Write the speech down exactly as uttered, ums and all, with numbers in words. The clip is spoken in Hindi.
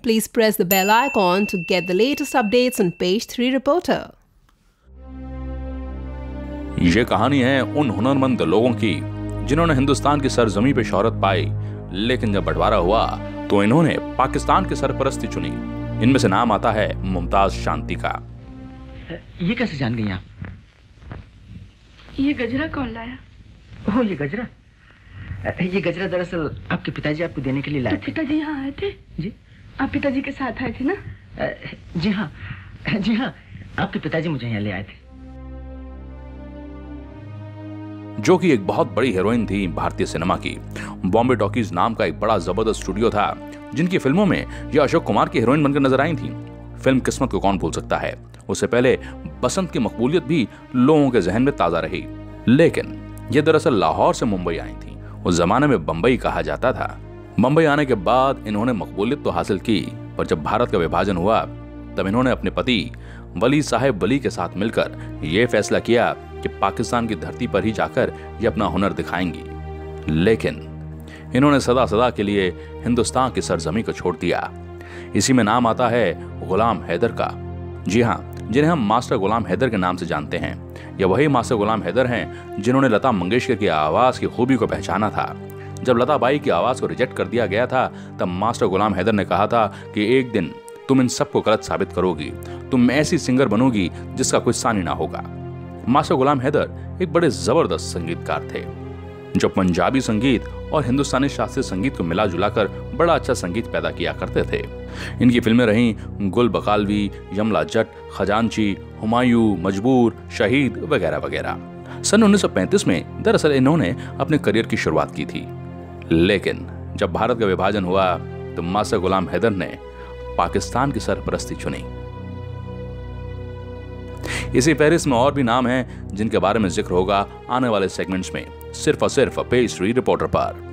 please press the bell icon to get the latest updates on Page three Reporter. ये कहानी है उन हुनरमंद लोगों की जिन्होंने हिंदुस्तान की सरजमी पे शोहरत पाई, लेकिन जब बंटवारा हुआ तो इन्होंने पाकिस्तान की सरपरस्ती चुनी। इनमें से नाम आता है मुमताज शांति का। ये कैसे जान गई आप? ये गजरा कौन लाया? ओह, ये गजरा ये गजरा दरअसल आपके पिताजी आपको देने के लिए लाए तो थे। पिताजी यहाँ आए थे? जी। आप पिताजी के साथ आए थे ना? जी हाँ, जी हाँ, आपके पिताजी मुझे यहाँ ले आए थे। जो कि एक बहुत बड़ी हीरोइन थी भारतीय सिनेमा की। बॉम्बे टॉकीज नाम का एक बड़ा जबरदस्त स्टूडियो था जिनकी फिल्मों में यह अशोक कुमार की हीरोइन बनकर नजर आई थी। फिल्म किस्मत को कौन भूल सकता है। उससे पहले बसंत की मकबूलियत भी लोगों के जहन में ताजा रही, लेकिन ये दरअसल लाहौर से मुंबई आई थी। उस जमाने में बंबई कहा जाता था। मुंबई आने के बाद इन्होंने मकबूलियत तो हासिल की, पर जब भारत का विभाजन हुआ तब इन्होंने अपने पति वली साहेब वली के साथ मिलकर यह फैसला किया कि पाकिस्तान की धरती पर ही जाकर ये अपना हुनर दिखाएंगी। लेकिन इन्होंने सदा सदा के लिए हिंदुस्तान की सरजमी को छोड़ दिया। इसी में नाम आता है गुलाम हैदर का। जी हाँ, जिन्हें हम मास्टर गुलाम हैदर के नाम से जानते हैं। यह वही मास्टर गुलाम हैदर हैं जिन्होंने लता मंगेशकर की आवाज की खूबी को पहचाना था। जब लता बाई की आवाज को रिजेक्ट कर दिया गया था तब मास्टर गुलाम हैदर ने कहा था कि एक दिन तुम इन सबको गलत साबित करोगी, तुम ऐसी सिंगर बनोगी जिसका कोई सानी ना होगा। मास्टर गुलाम हैदर एक बड़े जबरदस्त संगीतकार थे जो पंजाबी संगीत और हिंदुस्तानी शास्त्रीय संगीत को मिला जुलाकर बड़ा अच्छा संगीत पैदा किया करते थे। इनकी फिल्में रहीं गुल बकालवी, यमला जट, खजांची, हुमायूं, मजबूर, शहीद वगैरह वगैरह। सन उन्नीस सौ पैंतीस में दरअसल इन्होंने अपने करियर की शुरुआत की थी, लेकिन जब भारत का विभाजन हुआ तो मास्टर गुलाम हैदर ने पाकिस्तान की सरपरस्ती चुनी। इसी फहरिस्त में और भी नाम हैं जिनके बारे में जिक्र होगा आने वाले सेगमेंट्स में, सिर्फ और सिर्फ पेज थ्री रिपोर्टर पर।